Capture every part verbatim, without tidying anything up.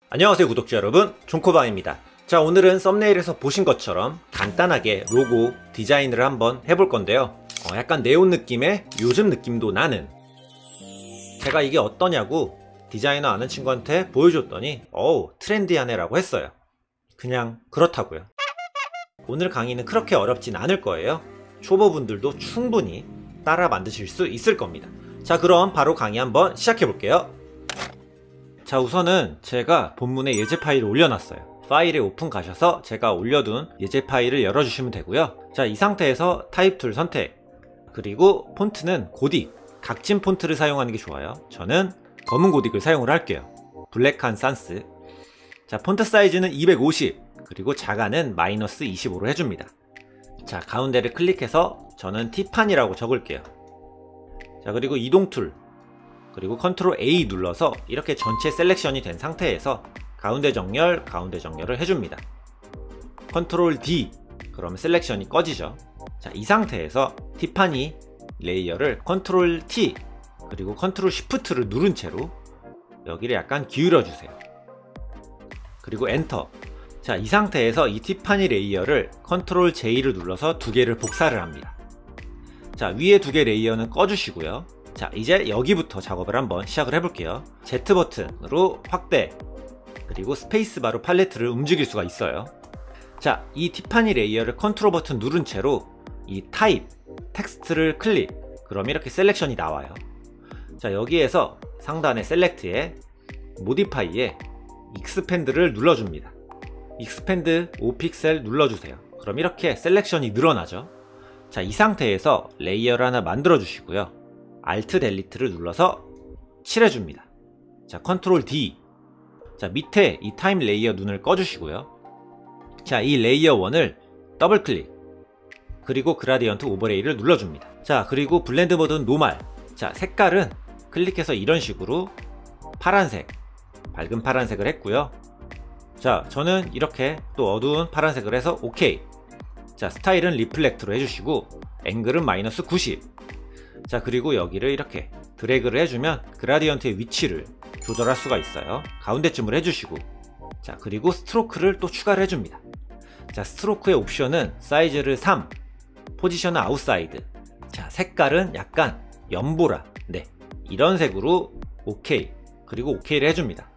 안녕하세요 구독자 여러분, 존코방입니다. 자, 오늘은 썸네일에서 보신 것처럼 간단하게 로고 디자인을 한번 해볼 건데요. 어, 약간 네온 느낌의 요즘 느낌도 나는, 제가 이게 어떠냐고 디자이너 아는 친구한테 보여줬더니 어우 트렌디하네 라고 했어요. 그냥 그렇다고요. 오늘 강의는 그렇게 어렵진 않을 거예요. 초보분들도 충분히 따라 만드실 수 있을 겁니다. 자, 그럼 바로 강의 한번 시작해 볼게요. 자, 우선은 제가 본문에 예제 파일을 올려놨어요. 파일에 오픈 가셔서 제가 올려둔 예제 파일을 열어주시면 되고요. 자, 이 상태에서 타입 툴 선택, 그리고 폰트는 고딕, 각진 폰트를 사용하는 게 좋아요. 저는 검은 고딕을 사용을 할게요. 블랙한 산스. 자, 폰트 사이즈는 이백오십, 그리고 자가는 마이너스 이십오로 해줍니다. 자, 가운데를 클릭해서 저는 티파니라고 적을게요. 자, 그리고 이동 툴, 그리고 컨트롤 에이 눌러서 이렇게 전체 셀렉션이 된 상태에서 가운데 정렬, 가운데 정렬을 해줍니다. 컨트롤 디, 그러면 셀렉션이 꺼지죠. 자, 이 상태에서 티파니 레이어를 컨트롤 티, 그리고 컨트롤 시프트를 누른 채로 여기를 약간 기울여 주세요. 그리고 엔터. 자, 이 상태에서 이 티파니 레이어를 컨트롤 제이를 눌러서 두 개를 복사를 합니다. 자, 위에 두 개 레이어는 꺼주시고요. 자, 이제 여기부터 작업을 한번 시작을 해볼게요. Z 버튼으로 확대, 그리고 스페이스바로 팔레트를 움직일 수가 있어요. 자, 이 티파니 레이어를 컨트롤 버튼 누른 채로 이 타입, 텍스트를 클릭, 그럼 이렇게 셀렉션이 나와요. 자, 여기에서 상단의 셀렉트에 모디파이에 익스펜드를 눌러줍니다. 익스펜드 오 픽셀 눌러주세요. 그럼 이렇게 셀렉션이 늘어나죠. 자, 이 상태에서 레이어를 하나 만들어 주시고요. 알트 델리트를 눌러서 칠해줍니다. 자, 컨트롤 디. 자, 밑에 이 타임 레이어 눈을 꺼주시고요. 자, 이 레이어 일을 더블 클릭, 그리고 그라디언트 오버레이를 눌러줍니다. 자, 그리고 블렌드 모드는 노말. 자, 색깔은 클릭해서 이런 식으로 파란색, 밝은 파란색을 했고요. 자, 저는 이렇게 또 어두운 파란색을 해서 오케이. 자, 스타일은 리플렉트로 해주시고 앵글은 마이너스 구십. 자, 그리고 여기를 이렇게 드래그를 해주면 그라디언트의 위치를 조절할 수가 있어요. 가운데쯤을 해주시고, 자, 그리고 스트로크를 또 추가를 해줍니다. 자, 스트로크의 옵션은 사이즈를 삼, 포지션은 아웃사이드. 자, 색깔은 약간 연보라, 네, 이런 색으로 오케이, 그리고 오케이를 해줍니다.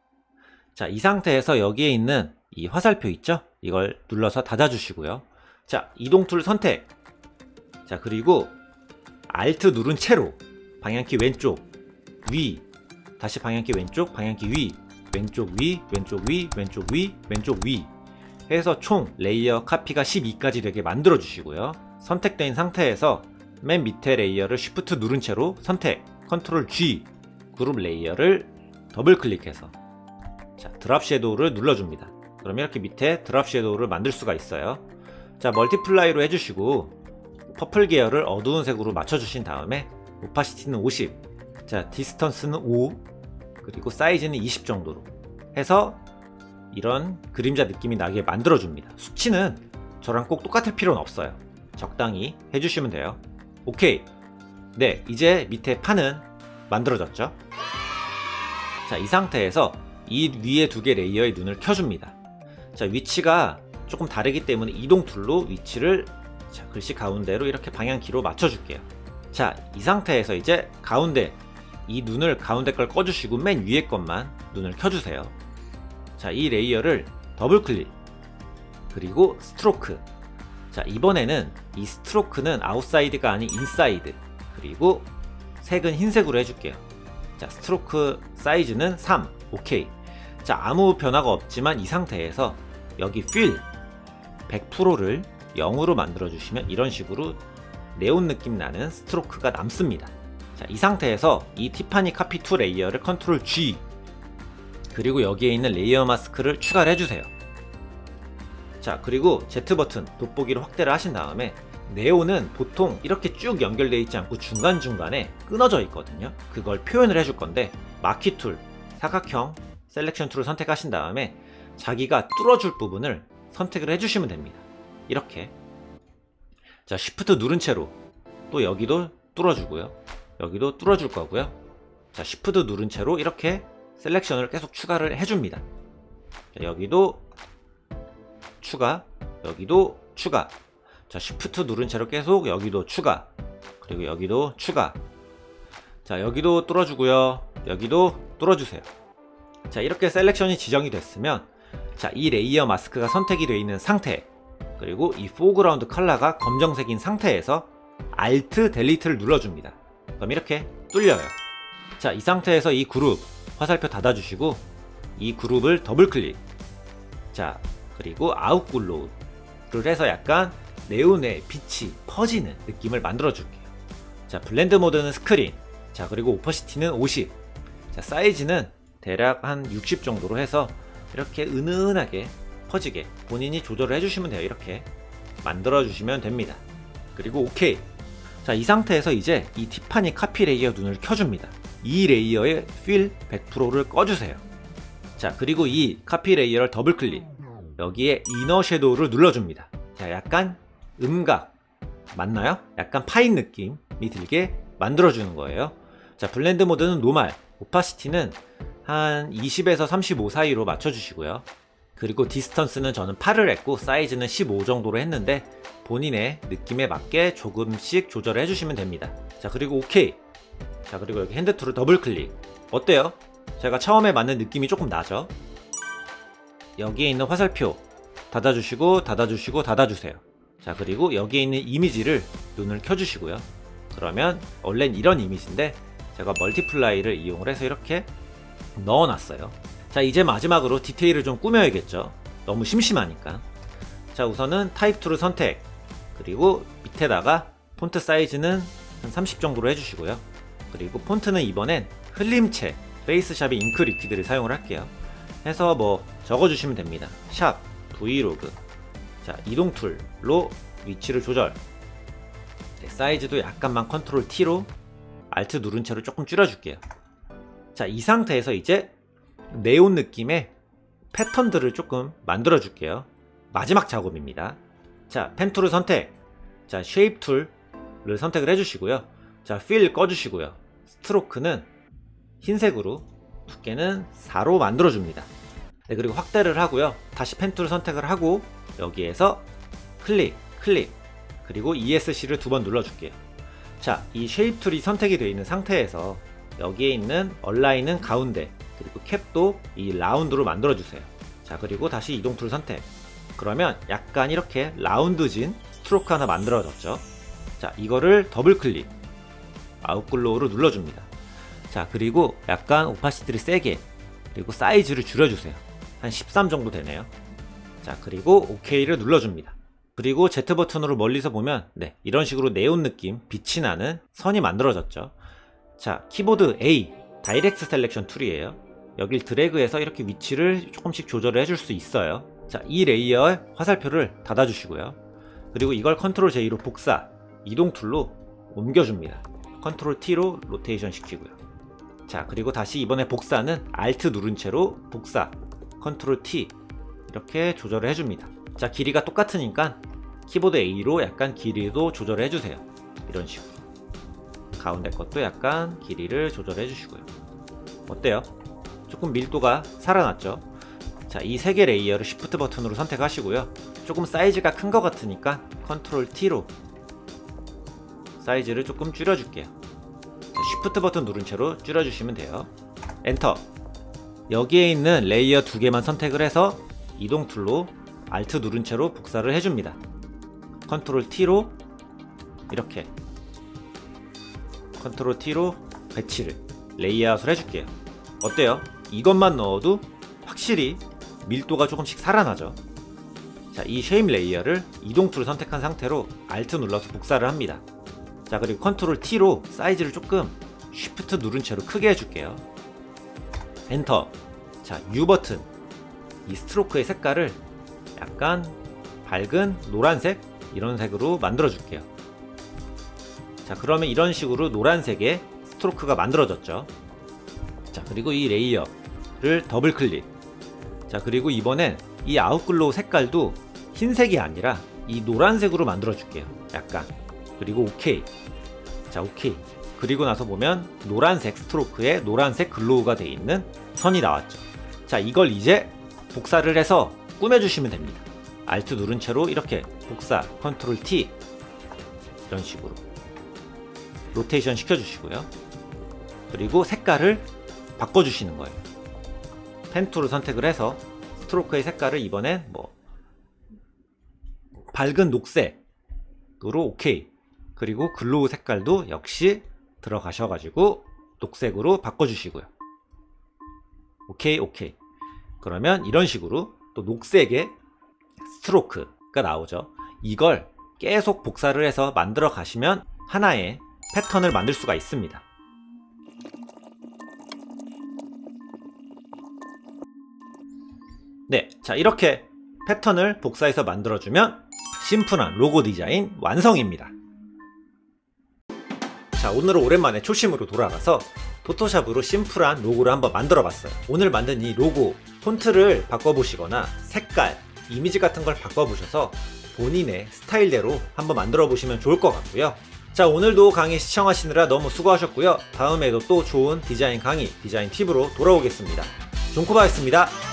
자, 이 상태에서 여기에 있는 이 화살표 있죠? 이걸 눌러서 닫아주시고요. 자, 이동 툴 선택. 자, 그리고 알트 누른 채로 방향키 왼쪽, 위, 다시 방향키 왼쪽, 방향키 위, 왼쪽 위, 왼쪽 위, 왼쪽 위, 왼쪽 위 해서 총 레이어 카피가 십이까지 되게 만들어 주시고요. 선택된 상태에서 맨 밑에 레이어를 쉬프트 누른 채로 선택, 컨트롤 지, 그룹 레이어를 더블 클릭해서 자, 드랍 섀도우를 눌러줍니다. 그럼 이렇게 밑에 드랍 섀도우를 만들 수가 있어요. 자, 멀티플라이로 해주시고 퍼플 계열을 어두운 색으로 맞춰주신 다음에 오파시티는 오십, 자, 디스턴스는 오, 그리고 사이즈는 이십 정도로 해서 이런 그림자 느낌이 나게 만들어줍니다. 수치는 저랑 꼭 똑같을 필요는 없어요. 적당히 해주시면 돼요. 오케이. 네, 이제 밑에 판은 만들어졌죠. 자, 이 상태에서 이 위에 두 개 레이어의 눈을 켜줍니다. 자, 위치가 조금 다르기 때문에 이동 툴로 위치를, 자, 글씨 가운데로 이렇게 방향키로 맞춰줄게요. 자, 이 상태에서 이제 가운데 이 눈을 가운데 걸 꺼주시고 맨 위에 것만 눈을 켜주세요. 자, 이 레이어를 더블 클릭, 그리고 스트로크. 자, 이번에는 이 스트로크는 아웃사이드가 아닌 인사이드, 그리고 색은 흰색으로 해줄게요. 자, 스트로크 사이즈는 삼, 오케이. 자, 아무 변화가 없지만 이 상태에서 여기 필 백 퍼센트를 영으로 만들어주시면 이런 식으로 네온 느낌 나는 스트로크가 남습니다. 자, 이 상태에서 이 티파니 카피 투 레이어를 컨트롤 지, 그리고 여기에 있는 레이어 마스크를 추가를 해주세요. 자, 그리고 Z 버튼 돋보기로 확대를 하신 다음에 네온은 보통 이렇게 쭉 연결되어 있지 않고 중간중간에 끊어져 있거든요. 그걸 표현을 해줄 건데 마키 툴, 사각형 셀렉션 툴을 선택하신 다음에 자기가 뚫어줄 부분을 선택을 해주시면 됩니다. 이렇게. 자, 쉬프트 누른 채로 또 여기도 뚫어주고요, 여기도 뚫어줄 거고요. 자, 쉬프트 누른 채로 이렇게 셀렉션을 계속 추가를 해줍니다. 자, 여기도 추가, 여기도 추가. 자, 쉬프트 누른 채로 계속 여기도 추가, 그리고 여기도 추가. 자, 여기도 뚫어주고요, 여기도 뚫어주세요. 자, 이렇게 셀렉션이 지정이 됐으면, 자, 이 레이어 마스크가 선택이 되어 있는 상태, 그리고 이 포그라운드 컬러가 검정색인 상태에서 Alt 델리트를 눌러줍니다. 그럼 이렇게 뚫려요. 자, 이 상태에서 이 그룹 화살표 닫아주시고 이 그룹을 더블클릭. 자, 그리고 아웃글로우를 해서 약간 네온의 빛이 퍼지는 느낌을 만들어 줄게요. 자, 블렌드 모드는 스크린. 자, 그리고 오퍼시티는 오십. 자, 사이즈는 대략 한 육십 정도로 해서 이렇게 은은하게 퍼지게 본인이 조절을 해주시면 돼요. 이렇게 만들어 주시면 됩니다. 그리고 오케이. 자, 이 상태에서 이제 이 티파니 카피 레이어 눈을 켜줍니다. 이 레이어의 필 백 퍼센트를 꺼주세요. 자, 그리고 이 카피 레이어를 더블클릭. 여기에 이너 섀도우를 눌러줍니다. 자, 약간 음각 맞나요? 약간 파인 느낌이 들게 만들어주는 거예요. 자, 블렌드 모드는 노멀, 오파시티는 한 이십에서 삼십오 사이로 맞춰주시고요. 그리고 디스턴스는 저는 팔을 했고 사이즈는 십오 정도로 했는데 본인의 느낌에 맞게 조금씩 조절해 주시면 됩니다. 자, 그리고 오케이. 자, 그리고 여기 핸드 툴을 더블 클릭. 어때요? 제가 처음에 맞는 느낌이 조금 나죠? 여기에 있는 화살표 닫아주시고 닫아주시고 닫아주세요. 자, 그리고 여기에 있는 이미지를 눈을 켜주시고요. 그러면 원래는 이런 이미지인데 제가 멀티플라이를 이용을 해서 이렇게 넣어놨어요. 자, 이제 마지막으로 디테일을 좀 꾸며야겠죠. 너무 심심하니까. 자, 우선은 타입 툴을 선택. 그리고 밑에다가 폰트 사이즈는 한 삼십 정도로 해주시고요. 그리고 폰트는 이번엔 흘림체 페이스샵의 잉크 리퀴드를 사용을 할게요. 해서 뭐 적어주시면 됩니다. 샵 브이로그. 자, 이동 툴로 위치를 조절. 네, 사이즈도 약간만 컨트롤 T로 Alt 누른 채로 조금 줄여줄게요. 자, 이 상태에서 이제 네온 느낌의 패턴들을 조금 만들어 줄게요. 마지막 작업입니다. 자, 펜 툴을 선택. 자, 쉐입 툴을 선택을 해주시고요. 자, 필 꺼주시고요. 스트로크는 흰색으로, 두께는 사로 만들어 줍니다. 네, 그리고 확대를 하고요. 다시 펜 툴을 선택을 하고 여기에서 클릭, 클릭, 그리고 이에스씨를 두 번 눌러줄게요. 자, 이 쉐입 툴이 선택이 되어 있는 상태에서 여기에 있는 얼라인은 가운데, 그리고 캡도 이 라운드로 만들어주세요. 자, 그리고 다시 이동 툴 선택. 그러면 약간 이렇게 라운드진 스트로크 하나 만들어졌죠. 자, 이거를 더블 클릭, 아웃글로우로 눌러줍니다. 자, 그리고 약간 오파시티를 세게, 그리고 사이즈를 줄여주세요. 한 십삼 정도 되네요. 자, 그리고 오케이를 눌러줍니다. 그리고 Z 버튼으로 멀리서 보면 네, 이런 식으로 네온 느낌, 빛이 나는 선이 만들어졌죠. 자, 키보드 A, 다이렉트 셀렉션 툴이에요. 여길 드래그해서 이렇게 위치를 조금씩 조절을 해줄 수 있어요. 자, 이 레이어의 화살표를 닫아주시고요. 그리고 이걸 컨트롤 제이로 복사, 이동 툴로 옮겨줍니다. 컨트롤 T로 로테이션 시키고요. 자, 그리고 다시 이번에 복사는 Alt 누른 채로 복사, 컨트롤 T 이렇게 조절을 해줍니다. 자, 길이가 똑같으니까 키보드 A로 약간 길이도 조절을 해주세요. 이런 식으로 가운데 것도 약간 길이를 조절해 주시고요. 어때요? 조금 밀도가 살아났죠? 자, 이 세 개 레이어를 Shift 버튼으로 선택하시고요. 조금 사이즈가 큰 것 같으니까 컨트롤 T로 사이즈를 조금 줄여줄게요. 자, Shift 버튼 누른 채로 줄여주시면 돼요. 엔터. 여기에 있는 레이어 두 개만 선택을 해서 이동 툴로 Alt 누른 채로 복사를 해줍니다. 컨트롤 T로 이렇게 컨트롤 T로 배치를 레이아웃을 해줄게요. 어때요? 이것만 넣어도 확실히 밀도가 조금씩 살아나죠. 자, 이 쉐입 레이어를 이동 툴을 선택한 상태로 Alt 눌러서 복사를 합니다. 자, 그리고 컨트롤 T로 사이즈를 조금 Shift 누른 채로 크게 해줄게요. 엔터. 자, U 버튼. 이 스트로크의 색깔을 약간 밝은 노란색 이런 색으로 만들어 줄게요. 자, 그러면 이런 식으로 노란색의 스트로크가 만들어졌죠. 자, 그리고 이 레이어를 더블 클릭. 자, 그리고 이번엔 이 아웃글로우 색깔도 흰색이 아니라 이 노란색으로 만들어 줄게요. 약간. 그리고 오케이. 자, 오케이. 그리고 나서 보면 노란색 스트로크에 노란색 글로우가 되어 있는 선이 나왔죠. 자, 이걸 이제 복사를 해서 꾸며주시면 됩니다. 알트 누른 채로 이렇게 복사, 컨트롤 티 이런 식으로 로테이션 시켜주시고요. 그리고 색깔을 바꿔주시는 거예요. 펜 툴을 선택을 해서 스트로크의 색깔을 이번엔 뭐 밝은 녹색으로 오케이. 그리고 글로우 색깔도 역시 들어가셔가지고 녹색으로 바꿔주시고요. 오케이 오케이. 그러면 이런 식으로 또 녹색의 스트로크가 나오죠. 이걸 계속 복사를 해서 만들어 가시면 하나의 패턴을 만들 수가 있습니다. 네, 자 이렇게 패턴을 복사해서 만들어주면 심플한 로고 디자인 완성입니다. 자, 오늘은 오랜만에 초심으로 돌아가서 포토샵으로 심플한 로고를 한번 만들어 봤어요. 오늘 만든 이 로고 폰트를 바꿔보시거나 색깔, 이미지 같은 걸 바꿔보셔서 본인의 스타일대로 한번 만들어 보시면 좋을 것 같고요. 자, 오늘도 강의 시청하시느라 너무 수고하셨고요. 다음에도 또 좋은 디자인 강의, 디자인 팁으로 돌아오겠습니다. 존코바였습니다.